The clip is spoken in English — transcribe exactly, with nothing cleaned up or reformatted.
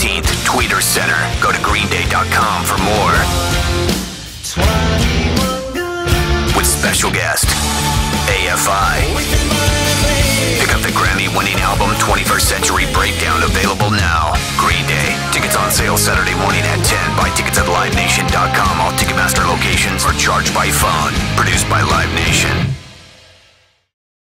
fifteenth, Tweeter Center. Go to green day dot com for more. With special guest, A F I. Pick up the Grammy-winning album twenty-first Century Breakdown, available now. Green Day. Tickets on sale Saturday morning at ten. Buy tickets at live nation dot com. All Ticketmaster locations are charged by phone. Produced by Live Nation.